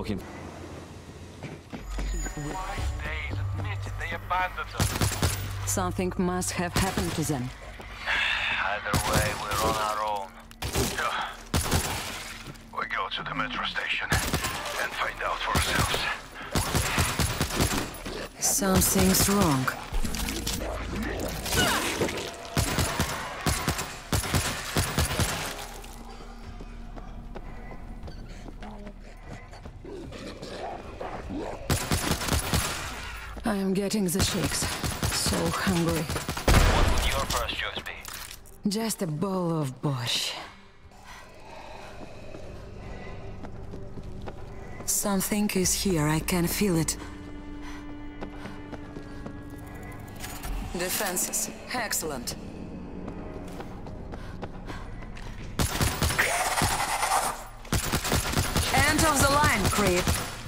talking. Five days, admitted they abandoned us. Something must have happened to them. Either way, we're on our own. Yeah. We go to the metro station and find out for ourselves. Something's wrong. I am getting the shakes. So hungry. What would your first choice be? Just a bowl of borscht. Something is here, I can feel it. Defenses. Excellent. End of the line, creep.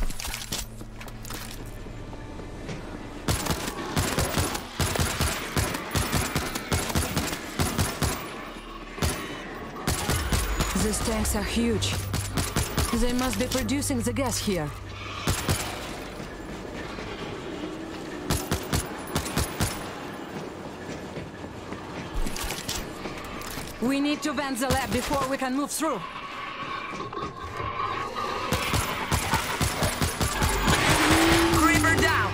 These tanks are huge. They must be producing the gas here. We need to vent the lab before we can move through. Creeper down!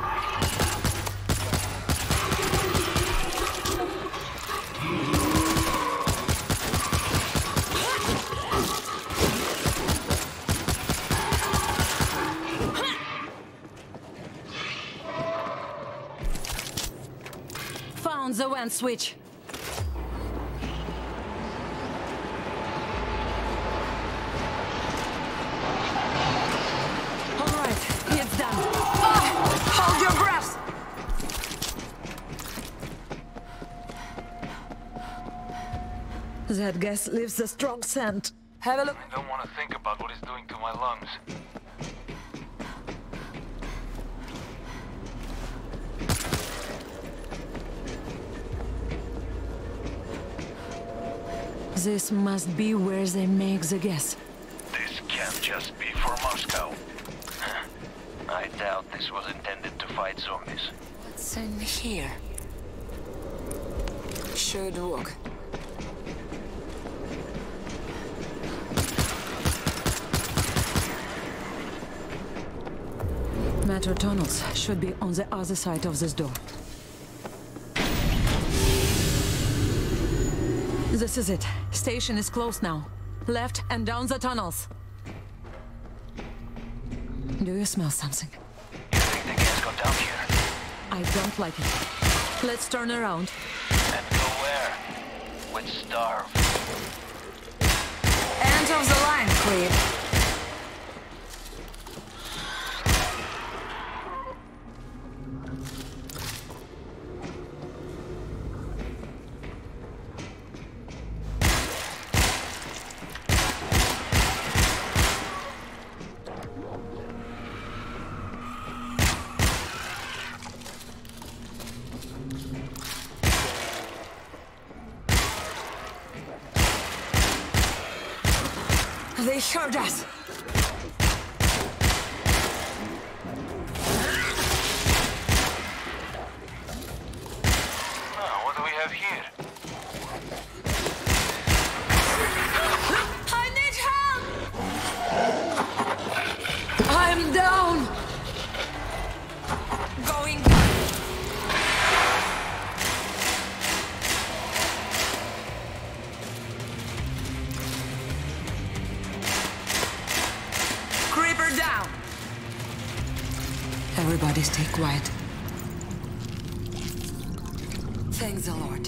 Found the vent switch. That gas leaves a strong scent. Have a look. I don't want to think about what it's doing to my lungs. This must be where they make the gas. This can't just be for Moscow. I doubt this was intended to fight zombies. What's in here? Should work. Metro tunnels should be on the other side of this door. This is it. Station is close now. Left and down the tunnels. Do you smell something? You think the gas got down here? I don't like it. Let's turn around. And go where? We'd starve. End of the line, creep. They heard us! What do we have here? I need help! I'm down! Going down! Creeper down! Everybody stay quiet. Thank the Lord.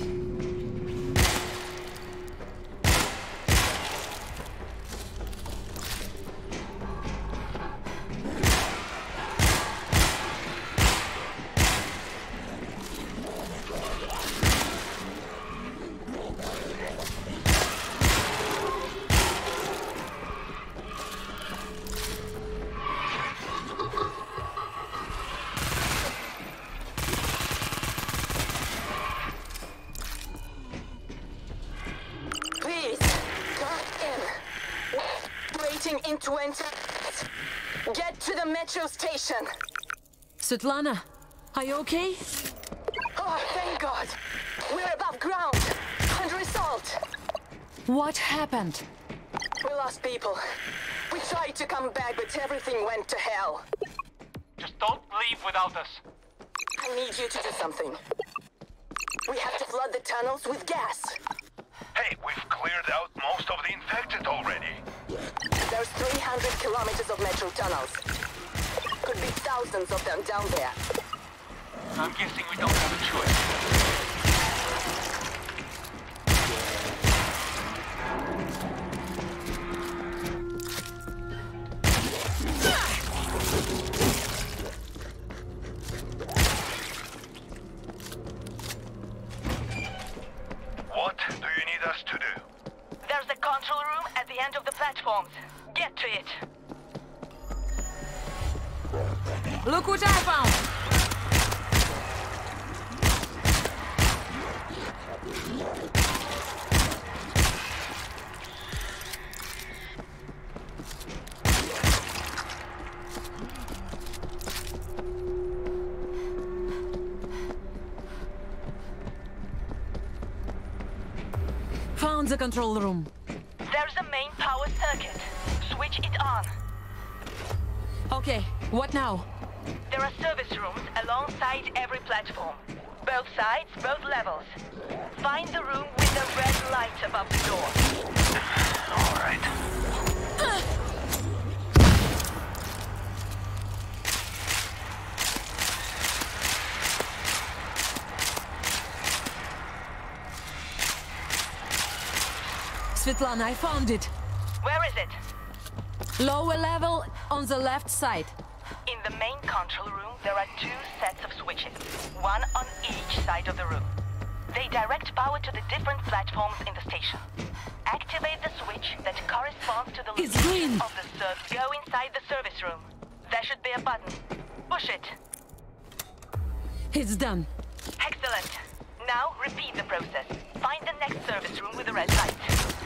Into Get to the metro station! Svetlana, are you okay? Oh, thank God! We're above ground! Under assault! What happened? We lost people. We tried to come back, but everything went to hell. Just don't leave without us. I need you to do something. We have to flood the tunnels with gas. Hey, we've cleared out most of the infected already. There's 300 kilometers of metro tunnels. Could be thousands of them down there. I'm guessing we don't have a choice. What do you need us to do? There's a control room at the end of the platforms. Get to it. Look what I found! Found the control room. There's a main power circuit. Switch it on. Okay, what now? There are service rooms alongside every platform. Both sides, both levels. Find the room with the red light above the door. All right. Svetlana, I found it. Where is it? Lower level on the left side. In the main control room, there are 2 sets of switches. One on each side of the room. They direct power to the different platforms in the station. Activate the switch that corresponds to the It's green. of the serve. Go inside the service room. There should be a button. Push it. It's done. Excellent. Now repeat the process. Find the next service room with the red light.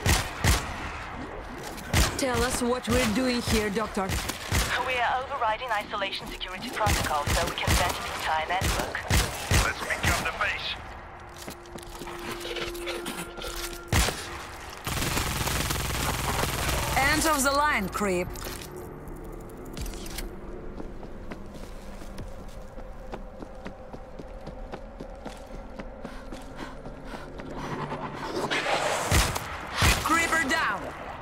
Tell us what we're doing here, Doctor. We are overriding isolation security protocol so we can vent the entire network. Let's become the base. End of the line, creep. Creeper down!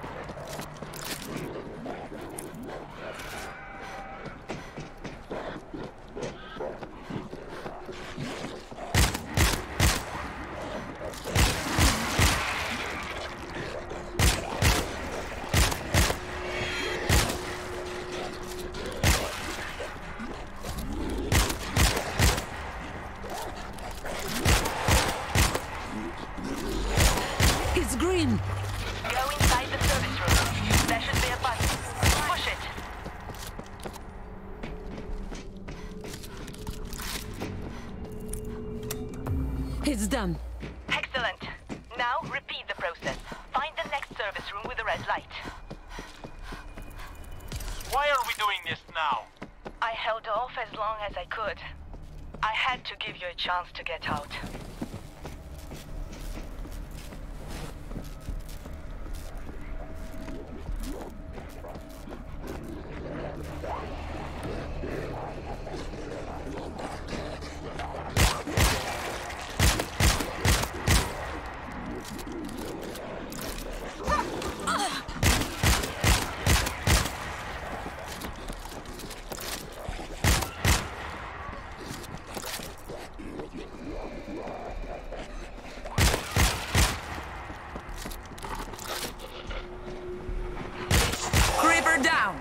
It's green! Go inside the service room. There should be a button. Push it. It's done. Excellent. Now repeat the process. Find the next service room with the red light. Why are we doing this now? I held off as long as I could. I had to give you a chance to get out. Creeper down!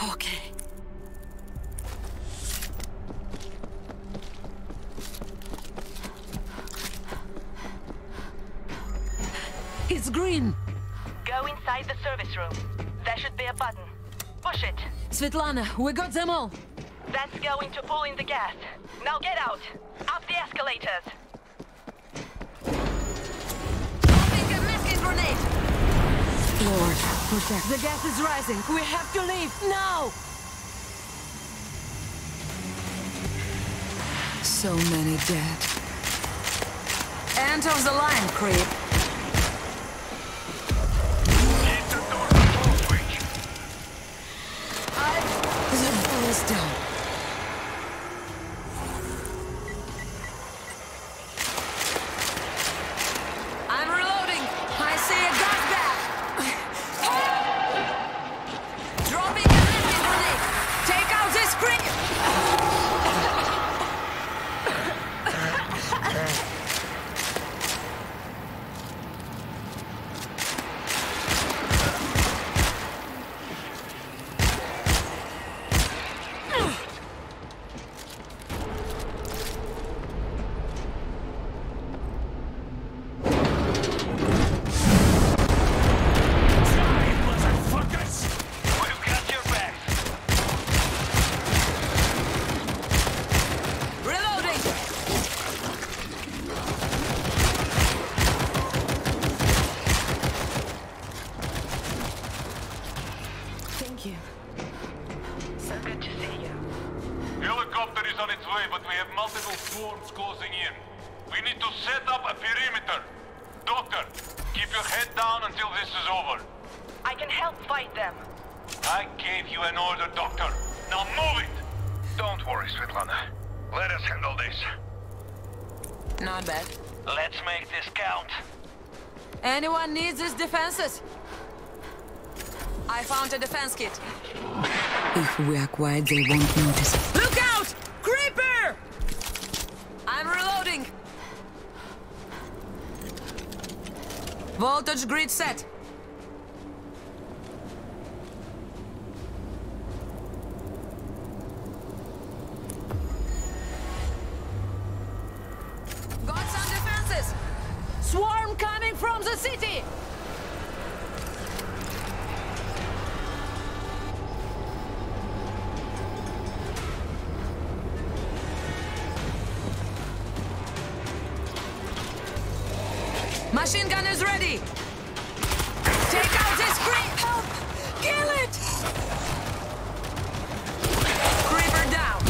Okay. It's green. Go inside the service room. There should be a button. Push it. Svetlana, we got them all. That's going to pull in the gas. Now get out. Up the escalators. Dropping a missing grenade. Lord, protect. The gas is rising. We have to leave now. So many dead. End of the line, creep. Keep the door control switch. The ball is down. I'm reloading. I see a gas bag. Dropping a missing grenade. Take out this creep. We've got your back. Reloading. Thank you. So good to see you. Helicopter is on its way, but we have multiple swarms closing in. We need to set up a perimeter. Doctor, keep your head down until this is over. I can help fight them. I gave you an order, Doctor. Now move it! Don't worry, Svetlana. Let us handle this. Not bad. Let's make this count. Anyone needs these defenses? I found a defense kit. If we are quiet, they won't notice. Look out! Creeper! I'm reloading. Voltage grid set. Got some defenses. Swarm coming from the city. Machine gun is ready. Take out this creep. Help! Kill it! Creeper down.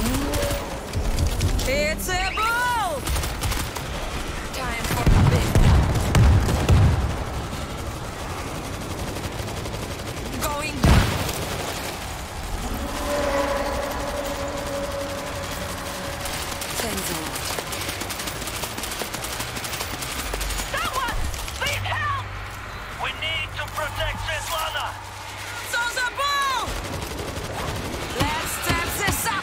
It's a bull! Time for the big one. Going down. Thanks a lot. Someone! Please help! We need to protect Svetlana. So the bull! Let's step this up!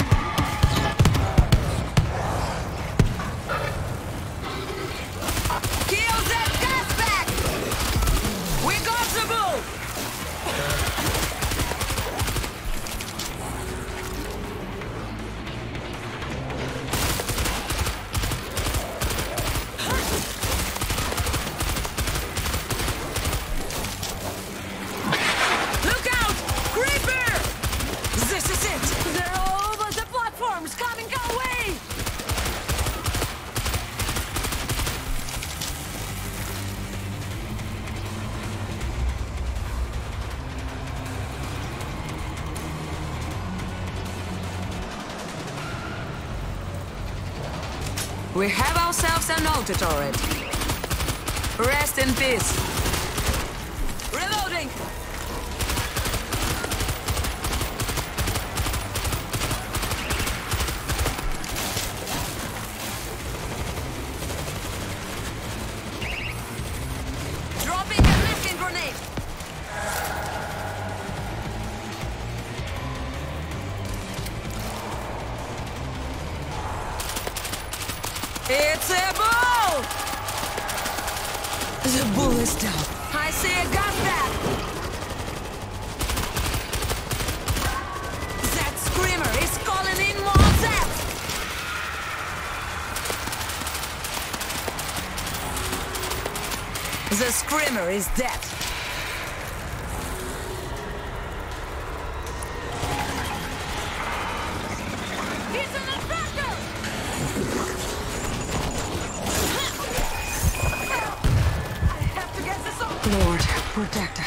Kill that gas bag! We got the bull! Look out! Creeper! This is it! They're all over the platforms! Coming our way! We have ourselves an auto turret. Rest in peace. Reloading! Dropping a missing grenade! It's a bull! The bull is down. I see a gas bag! The Screamer is dead. It's an attacker! I have to get this off. Lord, protect us.